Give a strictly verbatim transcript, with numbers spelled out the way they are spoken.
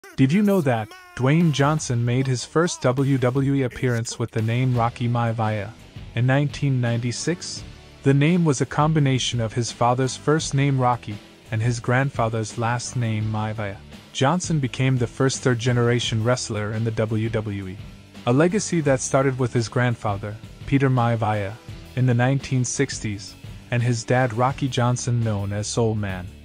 Did you know that Dwayne Johnson made his first W W E appearance with the name Rocky Maivia in nineteen ninety-six? The name was a combination of his father's first name Rocky and his grandfather's last name Maivia. Johnson became the first third-generation wrestler in the W W E, a legacy that started with his grandfather, Peter Maivia, in the nineteen sixties, and his dad Rocky Johnson, known as Soul Man.